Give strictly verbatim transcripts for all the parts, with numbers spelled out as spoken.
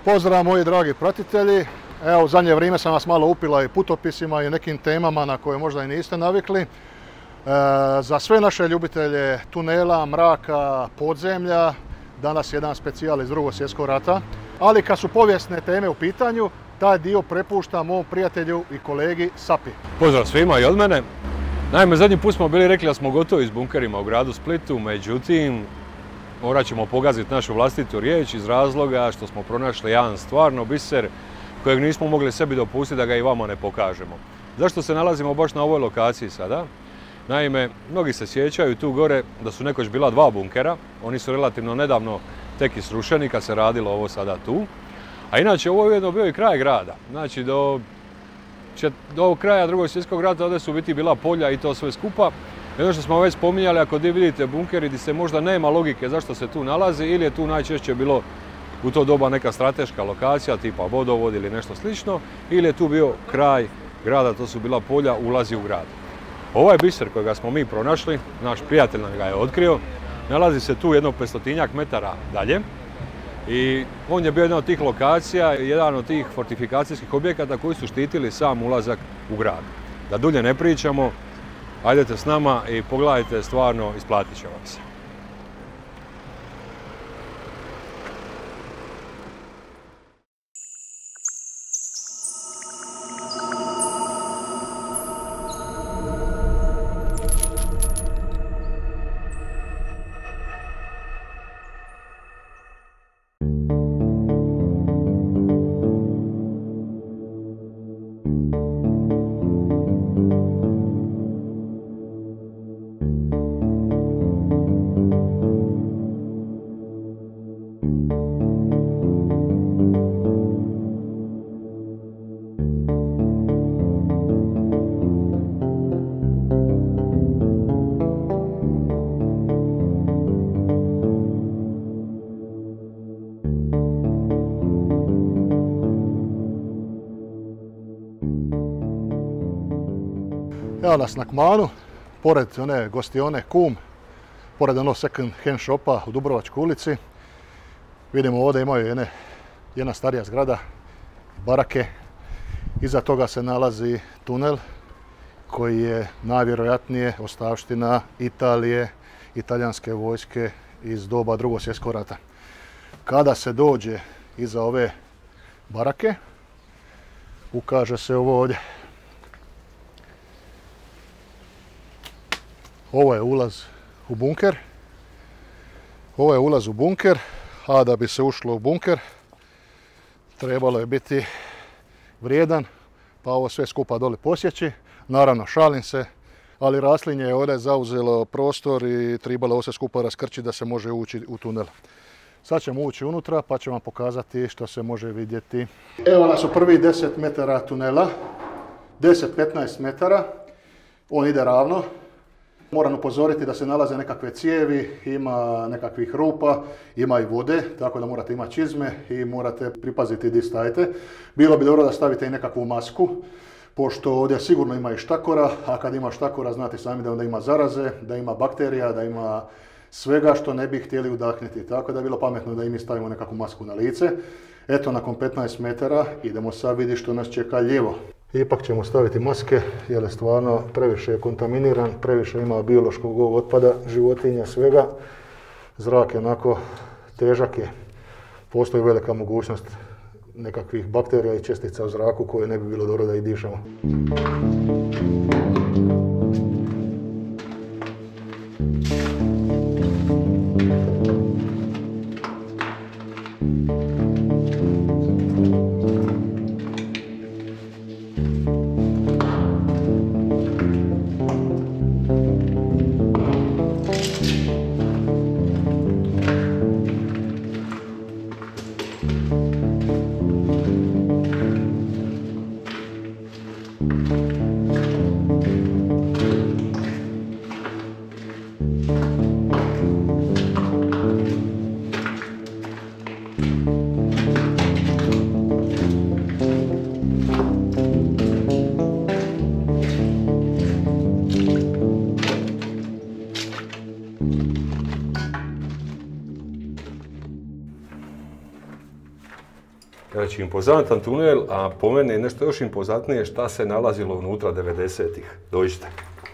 Pozdrav moji dragi pratitelji. Evo, u zadnje vrijeme sam vas malo upila i putopisima i nekim temama na koje možda i niste navikli. E, za sve naše ljubitelje tunela, mraka, podzemlja, danas je jedan specijal iz Drugog svjetskog rata. Ali kad su povijesne teme u pitanju, taj dio prepuštam mom prijatelju i kolegi Sapi. Pozdrav svima i od mene. Naime, zadnji put smo bili rekli da smo gotovi s bunkerima u gradu Splitu, međutim, morat ćemo pogaziti našu vlastitu riječ iz razloga što smo pronašli jedan stvarno biser kojeg nismo mogli sebi dopustiti da ga i vama ne pokažemo. Zašto se nalazimo baš na ovoj lokaciji sada? Naime, mnogi se sjećaju tu gore da su nekoć bila dva bunkera. Oni su relativno nedavno tek isrušeni kad se radilo ovo sada tu. A inače, ovo je ujedno bio i kraj grada. Znači, do, do kraja Drugog svjetskog rata ovdje su biti bila polja i to sve skupa. Jedno što smo već spominjali, ako vi vidite bunkeri gdje se možda nema logike zašto se tu nalazi, ili je tu najčešće bilo u to doba neka strateška lokacija tipa vodovod ili nešto slično, ili je tu bio kraj grada, to su bila polja, ulazi u grad. Ovaj biser kojega smo mi pronašli, naš prijatelj nam ga je otkrio, nalazi se tu jedno petstotinjak metara dalje i on je bio jedna od tih lokacija, jedan od tih fortifikacijskih objekata koji su štitili sam ulazak u grad. Da dulje ne pričamo, ajdete s nama i pogledajte, stvarno isplatit će vam se. Evo nas na Kmanu, pored one gostione Kum, pored onog second hand shopa u Dubrovačkoj ulici. Vidimo ovdje imaju jedne, jedna starija zgrada, barake. Iza toga se nalazi tunel koji je najvjerojatnije ostavština Italije, italijanske vojske iz doba Drugog svjetskog rata. Kada se dođe iza ove barake, ukaže se ovo ovdje. Ovo je ulaz u bunker. Ovo je ulaz u bunker, a da bi se ušlo u bunker trebalo je biti vrijedan, pa ovo sve skupa dole posjeći. Naravno, šalim se, ali raslinje je ovdje zauzelo prostor i trebalo ovo sve skupa raskrčiti da se može ući u tunel. Sad ćemo ući unutra pa ću vam pokazati što se može vidjeti. Evo nas u prvih deset metara tunela, deset do petnaest metara, on ide ravno. Moram upozoriti da se nalaze nekakve cijevi, ima nekakvih rupa, ima i vode, tako da morate imati čizme i morate pripaziti gdje stajete. Bilo bi dobro da stavite i nekakvu masku, pošto ovdje sigurno ima i štakora, a kad ima štakora znate sami da onda ima zaraze, da ima bakterija, da ima svega što ne bi htjeli udahnuti. Tako da je bilo pametno da i mi stavimo nekakvu masku na lice. Eto, nakon petnaest metara idemo sad vidjeti što nas čeka lijevo. Ipak ćemo staviti maske jer je stvarno previše je kontaminiran, previše ima biološkog otpada, životinja, svega. Zrak je onako težak je. Postoji velika mogućnost nekakvih bakterija i čestica u zraku koje ne bi bilo dobro da ih dišemo. Znači, impozantan tunel, a po meni je nešto još impozantnije šta se nalazilo unutra devedesetih. Dođite.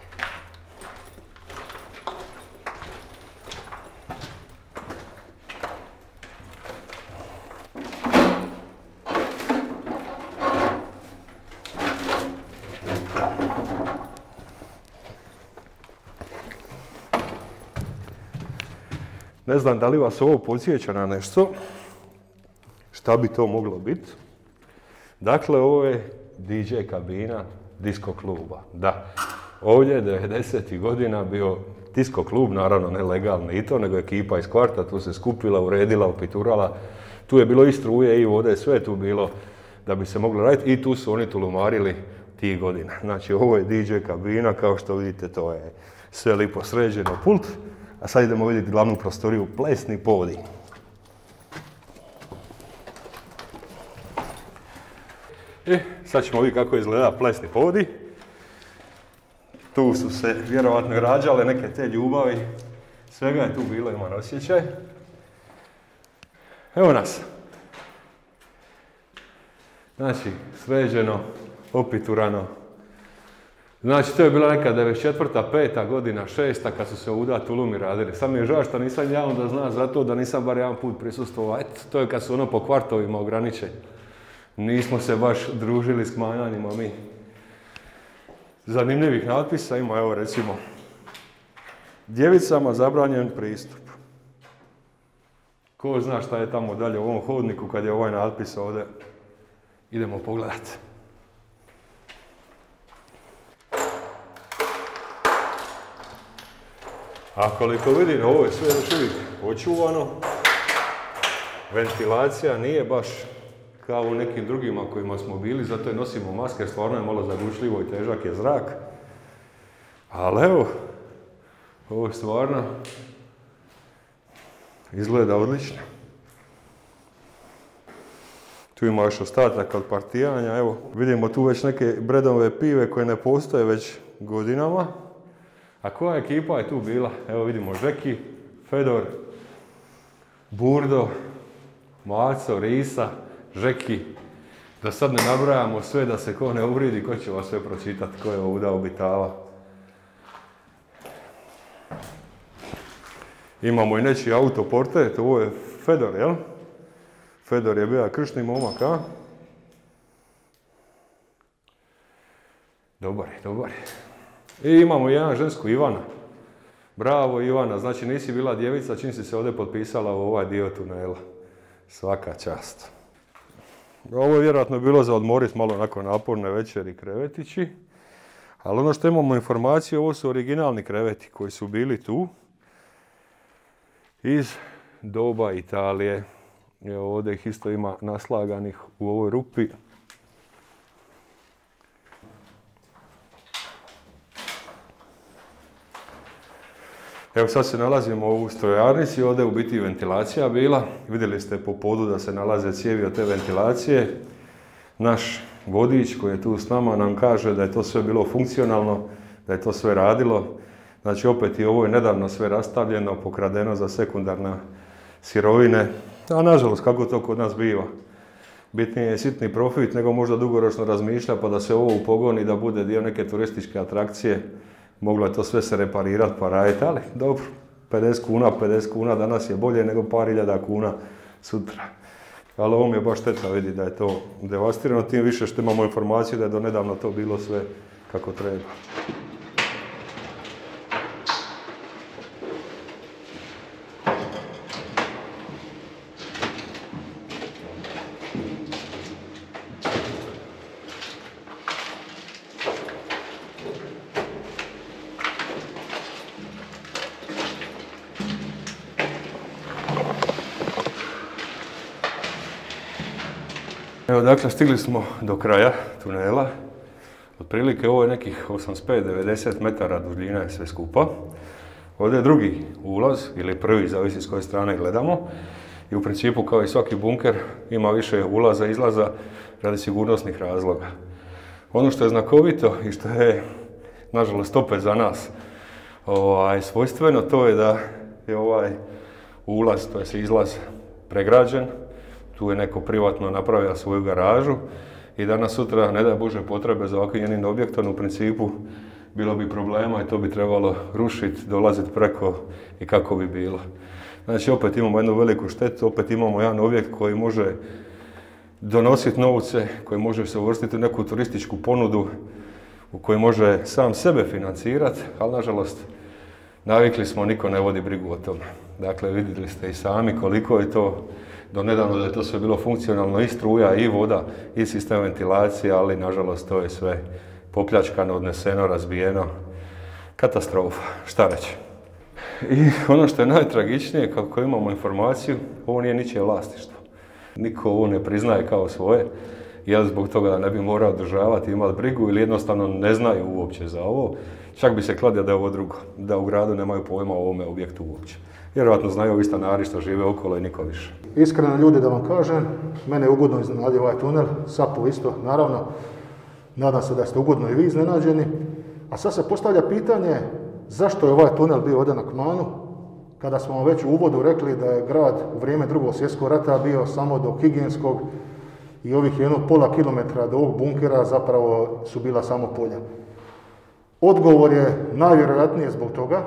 Ne znam da li vas ovo podsjeća na nešto. Šta bi to moglo biti? Dakle, ovo je D J kabina disko kluba. Da, ovdje je devedesetih godina bio disko klub, naravno ne legalni i to, nego ekipa iz kvarta tu se skupila, uredila, upiturala. Tu je bilo i struje i vode, sve je tu bilo da bi se moglo raditi i tu su oni tulumarili tih godina. Znači, ovo je D J kabina, kao što vidite, to je sve lipo sređeno, pult. A sad idemo vidjeti glavnu prostoriju, plesni podij. E, sad ćemo vidjeti kako izgleda plesni podij. Tu su se vjerovatno i rađale neke te ljubavi. Svega je tu bilo, imam osjećaj. Evo nas. Znači, sređeno, opiturano. Znači, to je bila neka devedeset četvrta, peta godina, šesta, kad su se ovuda tulumi radili. Sad mi je žao što nisam ja onda zna za to da nisam bar jedan put prisustvovao. Eto, to je kad su ono po kvartovima ograničeni. Nismo se baš družili s kmanjanjima mi. Zanimljivih natpisa ima, evo recimo, djevicama zabranjen pristup. Ko zna šta je tamo dalje u ovom hodniku kad je ovaj natpis ovdje. Idemo pogledati. A koliko vidim, ovo je sve još uvijek očuvano. Ventilacija nije baš kao u nekim drugima kojima smo bili, zato je nosimo maske, stvarno je malo zagušljivo i težak je zrak. Ali evo, ovo stvarno izgleda odlično. Tu ima još ostatak od partijanja, evo vidimo tu već neke bredove pive koje ne postoje već godinama. A koja ekipa je tu bila? Evo vidimo Žeki, Fedor, Burdo, Maco, Risa, Žeki. Da sad ne nabrajamo sve, da se ko ne uvridi, ko će vas sve pročitati, ko je ovdje obitava. Imamo i nečiji autoportret, ovo je Fedor, jel? Fedor je bio kršni momak, a? Dobar je, dobar je. I imamo jedan žensku, Ivana. Bravo Ivana, znači nisi bila djevica čim si se ovdje potpisala u ovaj dio tunela. Svaka čast. Ovo je vjerojatno bilo za odmorit malo nakon naporne večeri krevetići. Ali ono što imamo informacije, ovo su originalni kreveti koji su bili tu. Iz doba Italije. Evo ovdje ih isto ima naslaganih u ovoj rupi. Evo sad se nalazimo u strojarnici, ovdje je u biti ventilacija bila. Vidjeli ste po podu da se nalaze cijevi od te ventilacije. Naš vodič koji je tu s nama nam kaže da je to sve bilo funkcionalno, da je to sve radilo. Znači opet i ovo je nedavno sve rastavljeno, pokradeno za sekundarne sirovine. A nažalost, kako to kod nas biva. Bitnije je sitni profit nego možda dugoročno razmišlja pa da se ovo upogoni da bude dio neke turističke atrakcije. Moglo je to sve se reparirati pa raditi, ali dobro, pedeset kuna, pedeset kuna danas je bolje nego par hiljada kuna sutra. Ali ovo mi je baš šteta vidi da je to devastirano, tim više što imamo informaciju da je do nedavno to bilo sve kako treba. Evo dakle, stigli smo do kraja tunela. Otprilike ovo je nekih osamdeset pet do devedeset metara dužine sve skupa. Ovdje je drugi ulaz, ili prvi, zavisi s koje strane gledamo. I u principu, kao i svaki bunker, ima više ulaza i izlaza radi sigurnosnih razloga. Ono što je znakovito i što je, nažalost, opet za nas ovaj, svojstveno, to je da je ovaj ulaz, to je izlaz, pregrađen. tu je neko privatno napravio svoju garažu i danas sutra, ne daj Bože, potrebe za ovakvim jednim objektom, u principu bilo bi problema i to bi trebalo rušiti, dolaziti preko i kako bi bilo. Znači opet imamo jednu veliku štetu, opet imamo jedan objekt koji može donositi novce, koji može se uvrstiti u neku turističku ponudu, u kojoj može sam sebe financirati, ali nažalost navikli smo, niko ne vodi brigu o tome. Dakle, vidjeli ste i sami koliko je to, do nedavno da je to sve bilo funkcionalno, i struja, i voda, i sistem ventilacije, ali nažalost to je sve popljačkano, odneseno, razbijeno. Katastrofa, šta reći. I ono što je najtragičnije, kako imamo informaciju, ovo nije ničije vlasništvo. Niko ovo ne priznaje kao svoje, jer zbog toga da ne bi morao održavati, imati brigu ili jednostavno ne znaju uopće za ovo. Čak bi se kladio da je ovo drugo, da u gradu nemaju pojma o ovome objektu uopće. Vjerojatno znaju ovi stanari što žive okolo i niko više. Iskreno ljudi da vam kažem, mene je ugodno iznenadio ovaj tunel, Sapu isto, naravno. Nadam se da ste ugodno i vi iznenađeni. A sad se postavlja pitanje zašto je ovaj tunel bio ovdje na Kmanu, kada smo već u uvodu rekli da je grad u vrijeme Drugog svjetskog rata bio samo do Higijenskog i ovih jednog pola kilometra do ovog bunkera zapravo su bila samo polja. Odgovor je najvjerojatnije zbog toga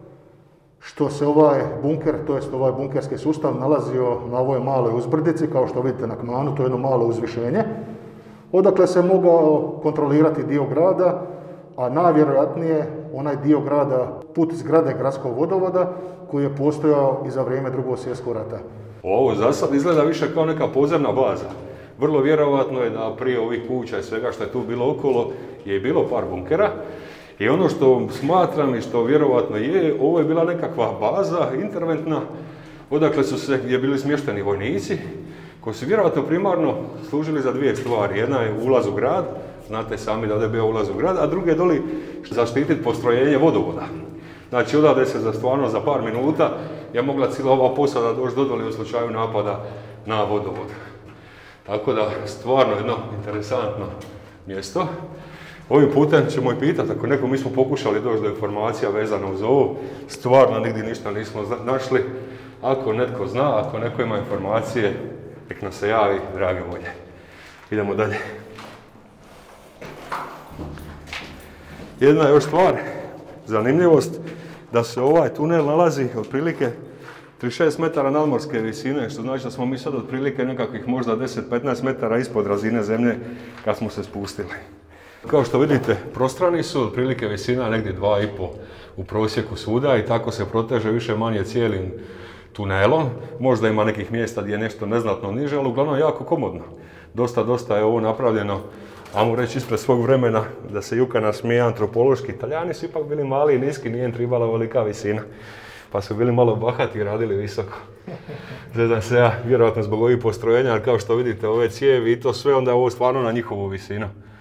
što se ovaj bunker, to jest ovaj bunkerski sustav, nalazio na ovoj maloj uzbrdici, kao što vidite na Kmanu, to je jedno malo uzvišenje, odakle se mogao kontrolirati dio grada, a najvjerojatnije onaj dio grada, put zgrade gradskog vodovoda, koji je postojao i za vrijeme Drugog svjetskog rata. Ovo za sad izgleda više kao neka podzemna baza. Vrlo vjerovatno je da prije ovih kuća i svega što je tu bilo okolo je bilo par bunkera. I ono što smatram i što vjerovatno je, ovo je bila nekakva baza interventna, odakle su se, gdje bili smješteni vojnici, koji su vjerovatno primarno služili za dvije stvari. Jedna je ulaz u grad, znate sami da je bio ulaz u grad, a druga je doli zaštititi postrojenje vodovoda. Znači odavde se za stvarno za par minuta je mogla cijela ova posada doći do doli u slučaju napada na vodovod. Tako da stvarno jedno interesantno mjesto. Ovim putem ćemo i pitati, ako neko, mi smo pokušali doći do informacija vezano uz ovo, stvarno nigdje ništa nismo našli. Ako netko zna, ako neko ima informacije, nek nam se javi, drage volje. Idemo dalje. Jedna još stvar, zanimljivost, da se ovaj tunel nalazi otprilike trideset šest metara nadmorske visine, što znači da smo mi sad otprilike nekakvih možda deset do petnaest metara ispod razine zemlje kad smo se spustili. Kao što vidite, prostrani su, otprilike visina negdje dva i pol u prosjeku svuda i tako se proteže više manje cijelim tunelom. Možda ima nekih mjesta gdje je nešto neznatno niže, ali uglavnom jako komodno. Dosta, dosta je ovo napravljeno, ajmo reći ispred svog vremena, da se Juka nasmije antropološki. Italijani su ipak bili mali i niski, nije im tribala velika visina. Pa su bili malo bahati i radili visoko. Zezam se ja, vjerojatno zbog ovih postrojenja, ali kao što vidite ove cijevi i to sve, onda je ovo stvarno na njihovu visinu.